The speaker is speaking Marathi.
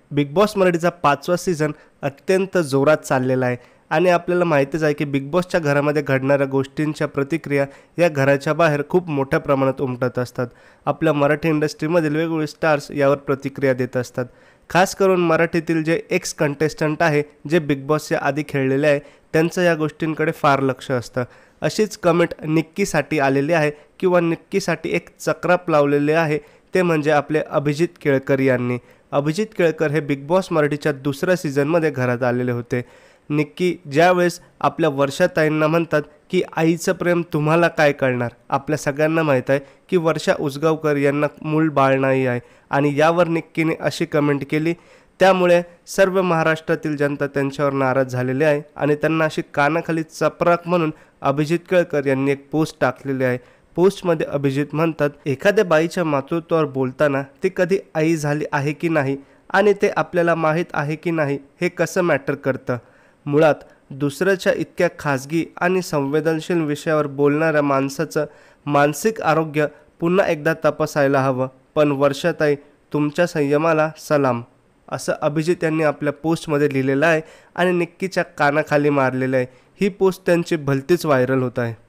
बिग बॉस मराठीचा 5वा सीझन अत्यंत जोरात चाललेला आहे आणि आपल्याला माहितीच आहे की बिग बॉसच्या घरामध्ये घडणाऱ्या गोष्टींच्या प्रतिक्रिया या घराच्या बाहेर खूप मोठ्या प्रमाणात उमटत असतात। आपल्या मराठी इंडस्ट्रीमधील वेगवेगळे स्टार्स यावर प्रतिक्रिया देत असतात। खास करून मराठीतील जे एक्स कंटेस्टंट आहे जे बिग बॉसच्या आधी खेळलेले आहे त्यांचं या गोष्टींकडे फार लक्ष असतं। अशीच कमेंट निक्कीसाठी आलेली आहे किंवा निक्कीसाठी एक चक्राप लावलेले आहे, ते म्हणजे आपले अभिजित केळकर यांनी। अभिजित केळकर हे बिग बॉस मराठीच्या दुसऱ्या सीझनमध्ये घरात आलेले होते। निक्की ज्यावेळेस आपल्या वर्षाताईंना म्हणतात की आईचं प्रेम तुम्हाला काय कळणार, आपल्या सगळ्यांना माहीत आहे की वर्षा उसगावकर यांना मूल बाळ नाही आहे आणि यावर निक्कीने अशी कमेंट केली, त्यामुळे सर्व महाराष्ट्रातील जनता त्यांच्यावर नाराज झालेली आहे आणि त्यांना अशी कानाखाली चपराक म्हणून अभिजित केळकर यांनी एक पोस्ट टाकलेली आहे। पोस्टमध्ये अभिजित म्हणतात, एखाद्या बाईच्या मातृत्वावर बोलताना ती कधी आई झाली आहे की नाही आणि ते आपल्याला माहीत आहे की नाही हे कसं मॅटर करतं। मुळात दुसऱ्याच्या इतक्या खाजगी आणि संवेदनशील विषयावर बोलणाऱ्या माणसाचं मानसिक आरोग्य पुन्हा एकदा तपासायला हवं। पण वर्षाताई, तुमच्या संयमाला सलाम, असं अभिजित यांनी आपल्या पोस्टमध्ये लिहिलेलं आहे आणि निक्कीच्या कानाखाली मारलेलं आहे। ही पोस्ट त्यांची भलतीच व्हायरल होत आहे।